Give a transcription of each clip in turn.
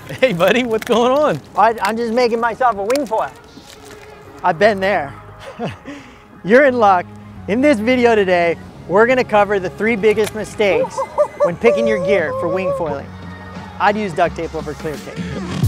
Hey buddy, what's going on? I'm just making myself a wing foil. I've been there. You're in luck. In this video today, we're gonna cover the 3 biggest mistakes when picking your gear for wing foiling. I'd use duct tape over clear tape.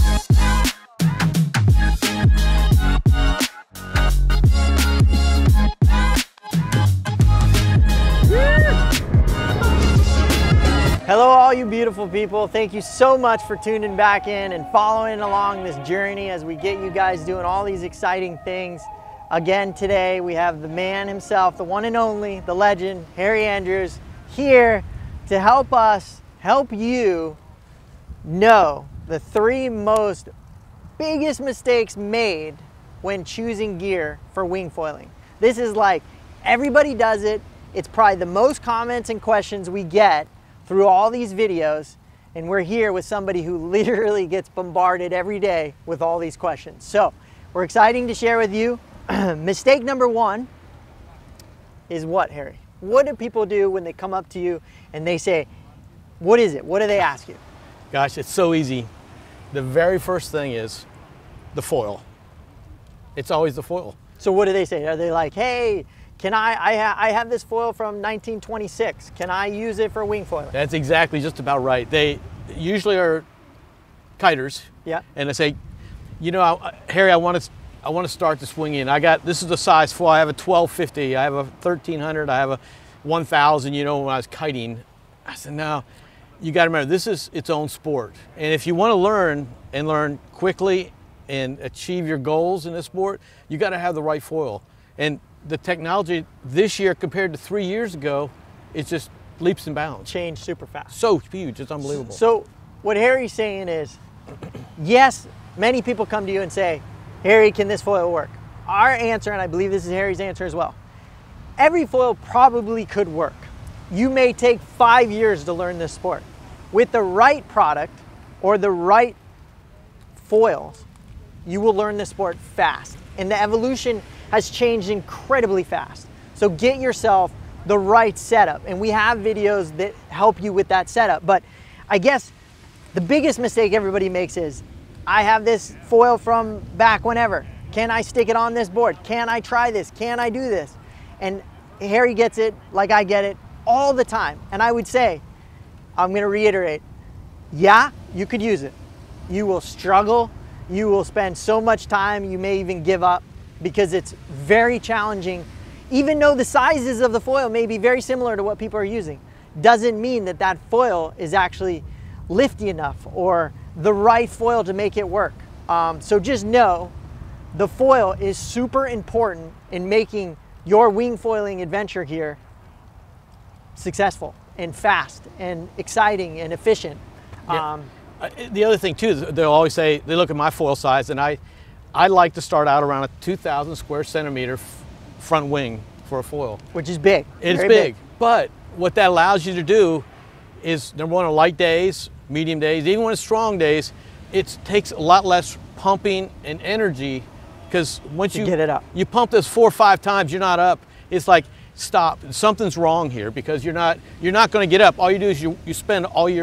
Hello all you beautiful people. Thank you so much for tuning back in and following along this journey as we get you guys doing all these exciting things. Again, today we have the man himself, the one and only, the legend, Harry Andrews, here to help us, help you know the 3 most biggest mistakes made when choosing gear for wing foiling. This is like, everybody does it. It's probably the most comments and questions we get through all these videos, and we're here with somebody who literally gets bombarded every day with all these questions. So we're excited to share with you. Mistake number 1 is what, Harry? What do people do when they come up to you and they say, what is it? What do they ask you? Gosh, it's so easy. The very first thing is the foil. It's always the foil. So what do they say? Are they like, hey, can I have this foil from 1926. Can I use it for wing foiling? That's exactly just about right. They usually are kiters. Yeah. And they say, you know, Harry, I want to start this winging. This is the size foil. I have a 1250. I have a 1300. I have a 1000. You know, when I was kiting, I said, no, you got to remember, this is its own sport. And if you want to learn quickly and achieve your goals in this sport, you got to have the right foil. And the technology this year compared to 3 years ago, it's just leaps and bounds. Changed super fast. So huge, it's unbelievable. So what Harry's saying is, yes, many people come to you and say, Harry, can this foil work? Our answer, and I believe this is Harry's answer as well, every foil probably could work. You may take 5 years to learn this sport. With the right product or the right foils, you will learn this sport fast. And the evolution has changed incredibly fast. So get yourself the right setup. And we have videos that help you with that setup. But I guess the biggest mistake everybody makes is, I have this foil from back whenever. Can I stick it on this board? Can I try this? Can I do this? And Harry gets it like I get it all the time. And I would say, I'm gonna reiterate, yeah, you could use it. You will struggle. You will spend so much time, you may even give up, because it's very challenging. Even though the sizes of the foil may be very similar to what people are using, doesn't mean that that foil is actually lifty enough or the right foil to make it work. So just know the foil is super important in making your wing foiling adventure here successful and fast and exciting and efficient. Yeah. The other thing too is they'll always say, they look at my foil size, and I like to start out around a 2,000 square centimeter front wing for a foil. Which is big. It's big. But what that allows you to do is, number one, on light days, medium days, even when it's strong days, it takes a lot less pumping and energy, because once you get it up, you pump this 4 or 5 times, you're not up. It's like, stop, something's wrong here, because you're not going to get up. All you do is you spend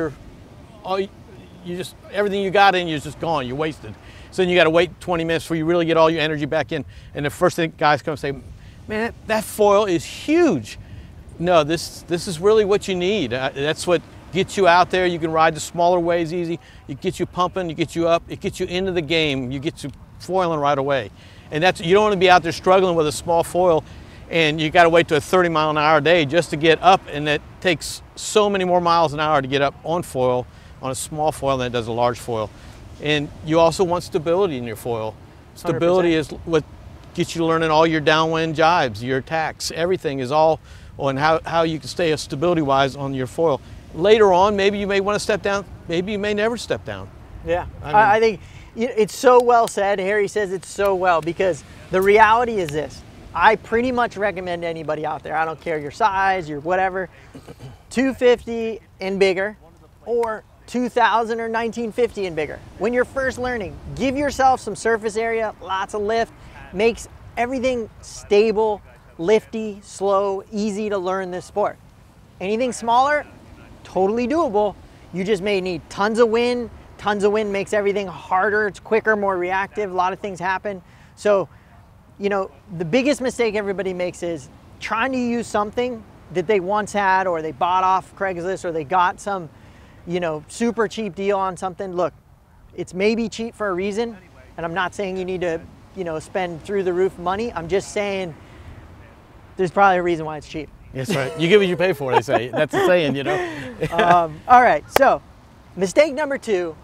everything you got in you is just gone. You're wasted. So then you got to wait 20 minutes before you really get all your energy back in. And the first thing guys come and say, man, that foil is huge. No, this is really what you need. That's what gets you out there. You can ride the smaller waves easy. It gets you pumping, it gets you up, it gets you into the game. You get you foiling right away. And you don't want to be out there struggling with a small foil and you got to wait to a 30-mile-an-hour day just to get up, and that takes so many more miles an hour to get up on foil, on a small foil, than it does a large foil. And you also want stability in your foil. Stability 100%. Is what gets you learning all your downwind jibes, your attacks. Everything is all on how you can stay stability-wise on your foil. Later on, maybe you may want to step down. Maybe you may never step down. Yeah, I think it's so well said. Harry says it so well, because the reality is this. I pretty much recommend anybody out there, I don't care your size, your whatever, 250 and bigger, or 2000 or 1950 and bigger. When you're first learning, give yourself some surface area, lots of lift, makes everything stable, lifty, slow, easy to learn this sport. Anything smaller, totally doable. You just may need tons of wind, tons of wind makes everything harder. It's quicker, more reactive. A lot of things happen. So, you know, the biggest mistake everybody makes is trying to use something that they once had, or they bought off Craigslist, or they got some, you know, super cheap deal on something. Look, it's maybe cheap for a reason, and I'm not saying you need to, you know, spend through the roof money. I'm just saying there's probably a reason why it's cheap. That's right. You get what you pay for, they say. That's the saying, you know. All right, so mistake number 2,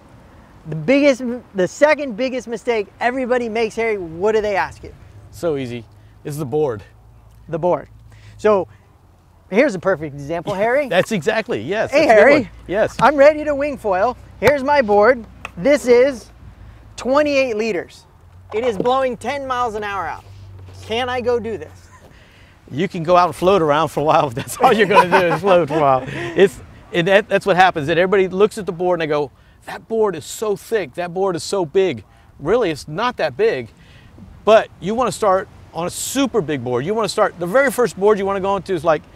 the second biggest mistake everybody makes, Harry, what do they ask you? So easy. It's the board. The board. So here's a perfect example, Harry. That's exactly, yes. Hey, that's a good Harry. one. Yes. I'm ready to wing foil. Here's my board. This is 28 liters. It is blowing 10 miles an hour out. Can I go do this? You can go out and float around for a while if that's all you're going to do is float for a while. That's what happens. That everybody looks at the board and they go, that board is so thick, that board is so big. Really, it's not that big, but you want to start on a super big board. You want to start, the very first board you want to go into is like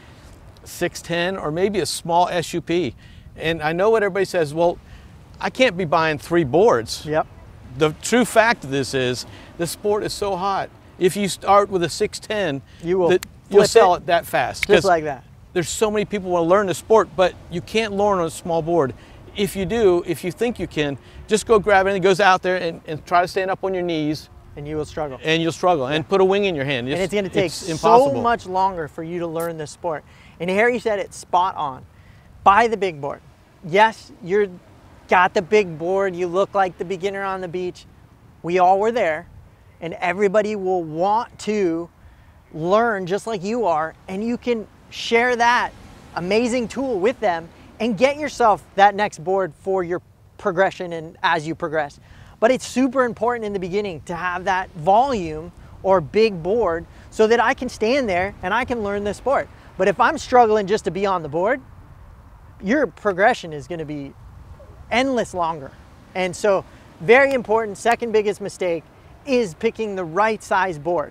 610 or maybe a small SUP. And I know what everybody says, well, I can't be buying 3 boards. Yep. The true fact of this is the sport is so hot. If you start with a 610, you'll sell it that fast. Just like that. There's so many people want to learn the sport, but you can't learn on a small board. If you do, if you think you can, just go grab it and it goes out there and try to stand up on your knees. And you will struggle. And you'll struggle. And put a wing in your hand. And it's going to take so much longer for you to learn this sport. And Harry said it spot on. Buy the big board. Yes, you're got the big board. You look like the beginner on the beach. We all were there. And everybody will want to learn just like you are. And you can share that amazing tool with them and get yourself that next board for your progression and as you progress. But it's super important in the beginning to have that volume or big board so that I can stand there and I can learn the sport. But if I'm struggling just to be on the board, your progression is going to be endless longer. And so very important, second biggest mistake is picking the right size board.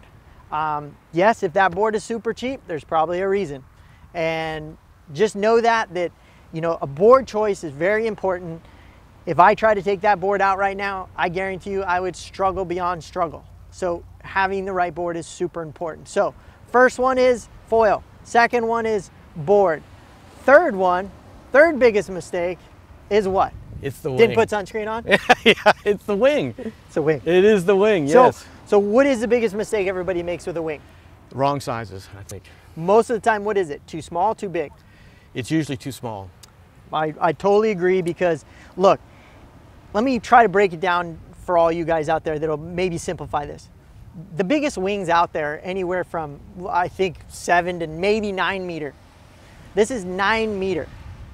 Yes, if that board is super cheap, there's probably a reason. And just know that, you know, a board choice is very important. If I try to take that board out right now, I guarantee you I would struggle beyond struggle. So having the right board is super important. So first one is foil. Second one is board. Third biggest mistake is what? It's the wing. Didn't put sunscreen on? Yeah, it's the wing. It's the wing. It is the wing, yes. So what is the biggest mistake everybody makes with a wing? Wrong sizes, I think. Most of the time, what is it? Too small, too big? It's usually too small. I totally agree, because look, let me try to break it down for all you guys out there that'll maybe simplify this. The biggest wings out there, anywhere from, I think, 7 to maybe 9 meter. This is 9 meter.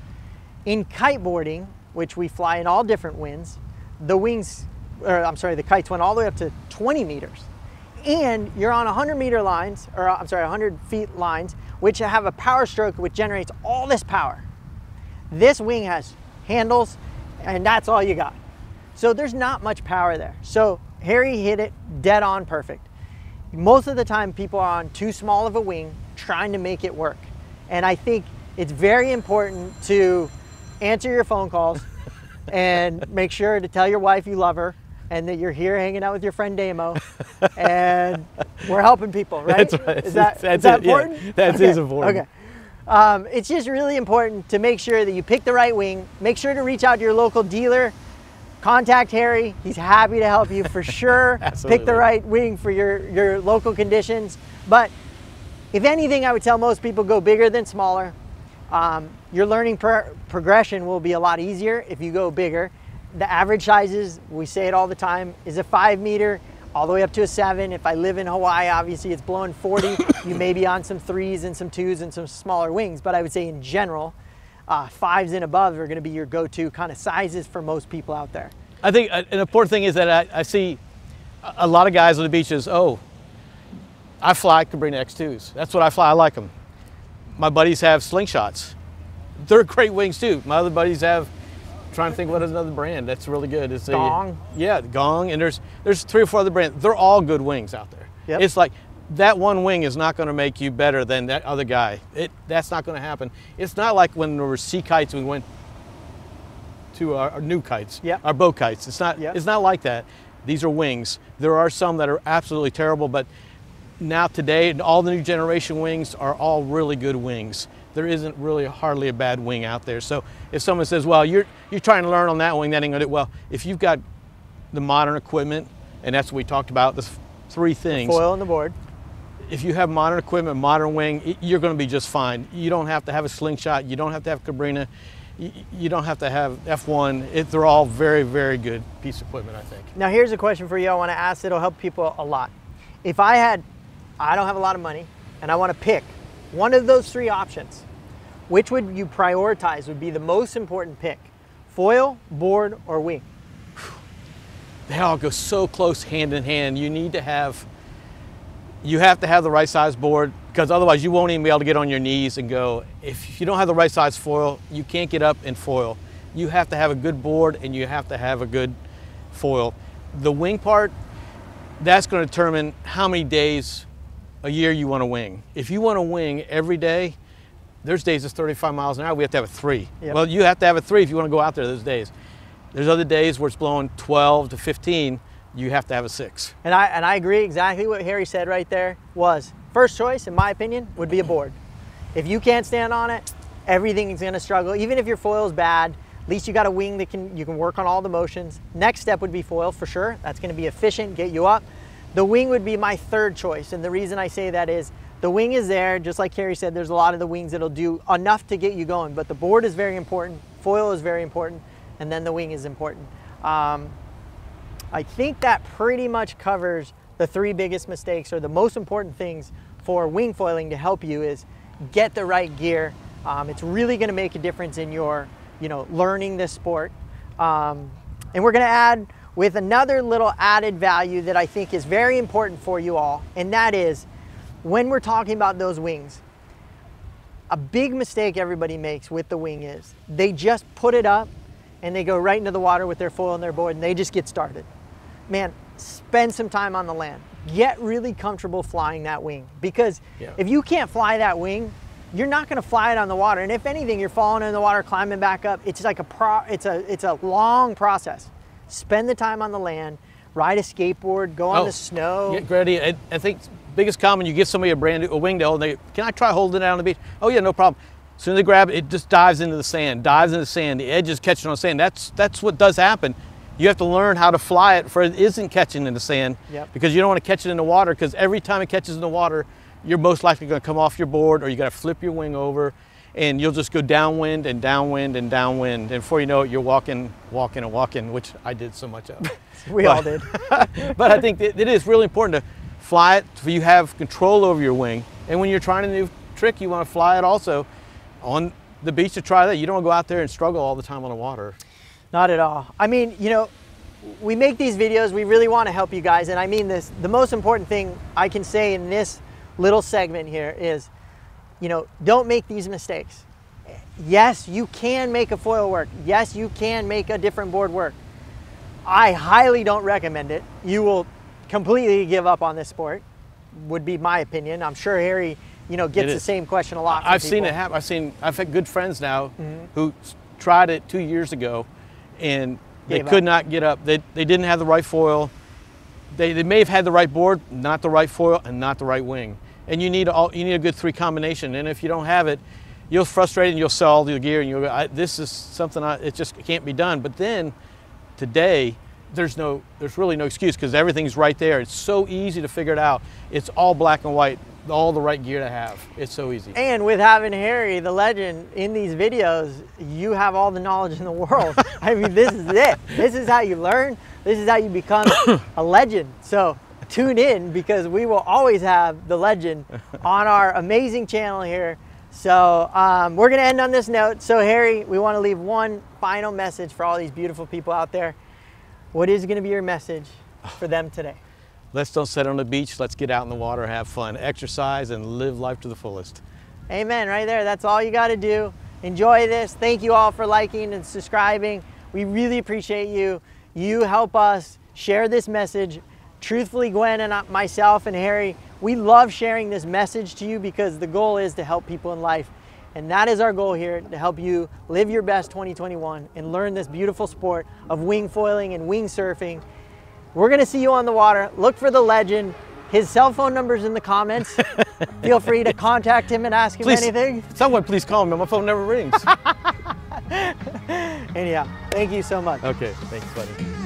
In kiteboarding, which we fly in all different winds, the kites went all the way up to 20 meters. And you're on 100 meter lines, 100 feet lines, which have a power stroke which generates all this power. This wing has handles, and that's all you got. So there's not much power there. So Harry hit it dead on perfect. Most of the time people are on too small of a wing trying to make it work. And I think it's very important to answer your phone calls and make sure to tell your wife you love her and that you're here hanging out with your friend Damo and we're helping people, right? That's right. Is that important? Yeah, that is important. Okay. It's just really important to make sure that you pick the right wing. Make sure to reach out to your local dealer. Contact Harry. He's happy to help you for sure. Pick the right wing for your local conditions. But if anything, I would tell most people go bigger than smaller. Your learning progression will be a lot easier if you go bigger. The average sizes, we say it all the time, is a 5 meter all the way up to a 7. If I live in Hawaii, obviously it's blowing 40. You may be on some 3s and some 2s and some smaller wings, but I would say in general, 5s and above are going to be your go-to kind of sizes for most people out there. I think an important thing is that I see a lot of guys on the beaches, oh, I fly Cabrini X2s. That's what I fly, I like them. My buddies have slingshots. They're great wings too. My other buddies have, I'm trying to think what is another brand that's really good. It's Gong. Yeah, Gong, and there's 3 or 4 other brands. They're all good wings out there. Yep. It's like, that one wing is not going to make you better than that other guy. That's not going to happen. It's not like when there were sea kites, we went to our new kites, Yep. our bow kites. It's not, Yep. it's not like that. These are wings. There are some that are absolutely terrible, but now today, all the new generation wings are all really good wings. There isn't really hardly a bad wing out there. So if someone says, well, you're trying to learn on that wing, that ain't gonna do well. If you've got the modern equipment, and that's what we talked about, the three things. The foil and the board. If you have modern equipment, modern wing, you're gonna be just fine. You don't have to have a slingshot, you don't have to have Cabrini, you don't have to have F1. They're all very, very good piece of equipment, I think. Now here's a question for you I want to ask that'll help people a lot. If I don't have a lot of money and I want to pick one of those three options, which would you prioritize would be the most important pick? Foil, board, or wing? They all go so close hand in hand. You have to have the right size board, because otherwise you won't even be able to get on your knees and go. If you don't have the right size foil, you can't get up and foil. You have to have a good board and you have to have a good foil. The wing part, that's going to determine how many days a year you want to wing. If you want to wing every day, there's days it's 35 miles an hour, we have to have a 3. Yep. Well, you have to have a 3 if you want to go out there those days. There's other days where it's blowing 12 to 15, you have to have a 6. And I agree exactly what Harry said right there was first choice, in my opinion, would be a board. If you can't stand on it, everything is going to struggle. Even if your foil is bad, at least you got a wing that you can work on all the motions. Next step would be foil for sure. That's going to be efficient, get you up. The wing would be my third choice. And the reason I say that is the wing is there, just like Harry said, there's a lot of the wings that'll do enough to get you going, but the board is very important, foil is very important, and then the wing is important. I think that pretty much covers the three biggest mistakes, or the most important things for wing foiling to help you is get the right gear. It's really gonna make a difference in your, learning this sport. And we're gonna add with another little added value that I think is very important for you all, and that is when we're talking about those wings, a big mistake everybody makes with the wing is they just put it up and they go right into the water with their foil and their board and they just get started. Man, spend some time on the land. Get really comfortable flying that wing, because if you can't fly that wing, you're not gonna fly it on the water. And if anything, you're falling in the water, climbing back up. It's like it's a long process. Spend the time on the land, ride a skateboard, go on the snow. Yeah, Grady, I think biggest comment, you give somebody a wing to hold, can I try holding it out on the beach? Oh yeah, no problem. As soon as they grab it, it just dives into the sand, the edge is catching on sand. That's what does happen. You have to learn how to fly it for it isn't catching in the sand, because you don't want to catch it in the water, because every time it catches in the water, you're most likely going to come off your board, or you got to flip your wing over, and you'll just go downwind and downwind and downwind, and before you know it, you're walking, which I did so much of. We all did. But I think it is really important to fly it so you have control over your wing, and when you're trying a new trick, you want to fly it also on the beach to try that. You don't want to go out there and struggle all the time on the water. Not at all. I mean, we make these videos, we really want to help you guys, and I mean this. The most important thing I can say in this little segment here is, don't make these mistakes. Yes, you can make a foil work. Yes, you can make a different board work. I highly don't recommend it. You will completely give up on this sport, would be my opinion. I'm sure Harry, gets the same question a lot from I've people. seen it happen. I've had good friends now who tried it 2 years ago, and they could not get up. They didn't have the right foil. They may have had the right board, not the right foil, and not the right wing. And you need a good 3 combination. And if you don't have it, you'll frustrate and you'll sell all the gear, and you'll go, this is something it just can't be done. But then today, there's really no excuse, because everything's right there. It's so easy to figure it out. It's all black and white, all the right gear to have. It's so easy. And with having Harry, the legend, in these videos, you have all the knowledge in the world. I mean, this is it. This is how you learn. This is how you become a legend. So tune in, because we will always have the legend on our amazing channel here. So we're going to end on this note. So Harry, we want to leave one final message for all these beautiful people out there. What is going to be your message for them today? Let's don't sit on the beach. Let's get out in the water, have fun, exercise, and live life to the fullest. Amen, right there. That's all you got to do. Enjoy this. Thank you all for liking and subscribing. We really appreciate you. You help us share this message. Truthfully, Gwen and myself and Harry, we love sharing this message to you, because the goal is to help people in life. And that is our goal here, to help you live your best 2021 and learn this beautiful sport of wing foiling and wing surfing. We're gonna see you on the water. Look for the legend. His cell phone number's in the comments. Feel free to contact him and ask him anything. Someone please call me. My phone never rings. Anyhow, thank you so much. Okay, thanks, buddy.